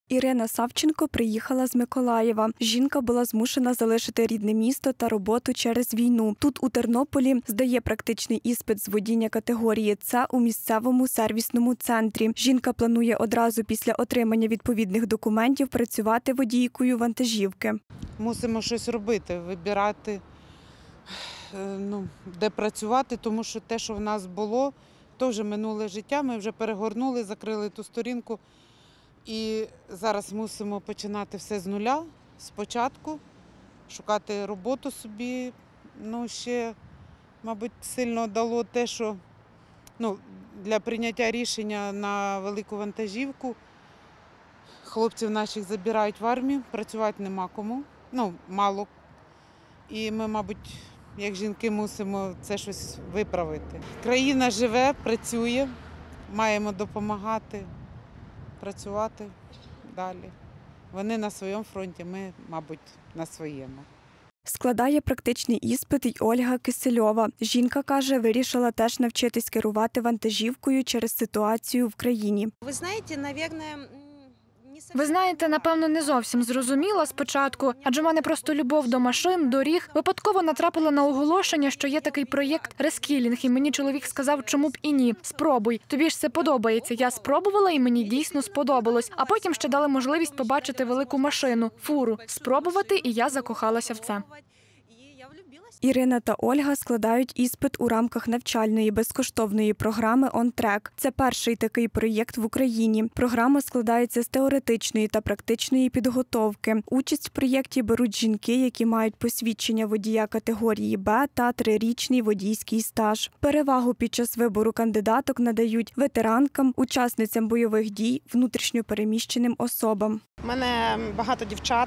Ірина Савченко приїхала з Миколаєва. Жінка була змушена залишити рідне місто та роботу через війну. Тут, у Тернополі, здає практичний іспит з водіння категорії С у місцевому сервісному центрі. Жінка планує одразу після отримання відповідних документів працювати водійкою вантажівки. Мусимо щось робити, вибирати, де працювати, тому що те, що в нас було, то вже минуле життя, ми вже перегорнули, закрили ту сторінку. І зараз мусимо починати все з нуля, спочатку, шукати роботу собі. Ще, мабуть, сильно дало те, що для прийняття рішення на велику вантажівку хлопців наших забирають в армію, працювати нема кому, мало. І ми, мабуть, як жінки мусимо це щось виправити. Країна живе, працює, маємо допомагати. Працювати далі. Вони на своєму фронті, ми, мабуть, на своєму. Складає практичний іспит й Ольга Кисельова. Жінка каже, вирішила теж навчитись керувати вантажівкою через ситуацію в країні. Ви знаєте, напевно, не зовсім зрозуміла спочатку, адже в мене просто любов до машин, доріг. Випадково натрапила на оголошення, що є такий проєкт «Рескілінг», і мені чоловік сказав, чому б і ні. Спробуй, тобі ж це подобається. Я спробувала, і мені дійсно сподобалось. А потім ще дали можливість побачити велику машину, фуру, спробувати, і я закохалася в це. Ірина та Ольга складають іспит у рамках навчальної безкоштовної програми «Он-Трек». Це перший такий проєкт в Україні. Програма складається з теоретичної та практичної підготовки. Участь в проєкті беруть жінки, які мають посвідчення водія категорії Б та 3-річний водійський стаж. Перевагу під час вибору кандидаток надають ветеранкам, учасницям бойових дій, внутрішньо переміщеним особам. У мене багато дівчат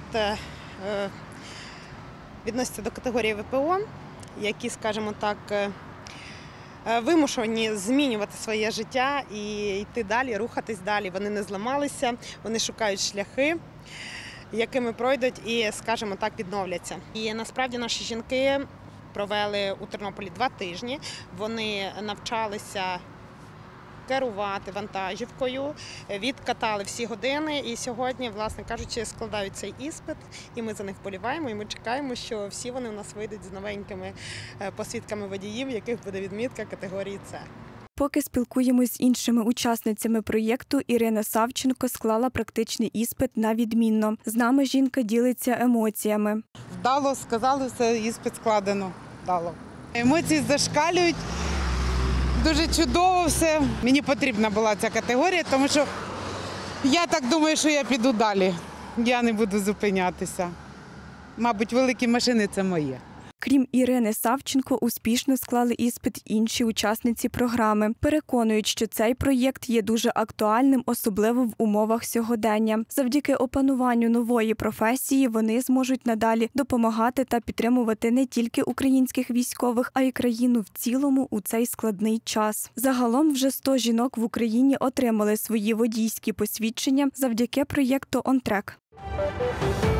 відносяться до категорії ВПО, які, скажімо так, вимушені змінювати своє життя і йти далі, рухатись далі. Вони не зламалися, вони шукають шляхи, якими пройдуть і, скажімо так, відновляться. І насправді наші жінки провели у Тернополі 2 тижні. Вони навчалися керувати вантажівкою, відкатали всі години і сьогодні, власне кажучи, складають цей іспит, і ми за них вболіваємо, і ми чекаємо, що всі вони у нас вийдуть з новенькими посвідками водіїв, яких буде відмітка категорії С. Поки спілкуємось з іншими учасницями проєкту, Ірина Савченко склала практичний іспит на відмінно. З нами жінка ділиться емоціями. Вдало, сказали, все, іспит складено. Вдало. Емоції зашкалюють. Дуже чудово все. Мені потрібна була ця категорія, тому що я так думаю, що я піду далі. Я не буду зупинятися. Мабуть, великі машини – це моє. Крім Ірини Савченко, успішно склали іспит інші учасниці програми. Переконують, що цей проєкт є дуже актуальним, особливо в умовах сьогодення. Завдяки опануванню нової професії вони зможуть надалі допомагати та підтримувати не тільки українських військових, а й країну в цілому у цей складний час. Загалом вже 100 жінок в Україні отримали свої водійські посвідчення завдяки проєкту «Он-Трек».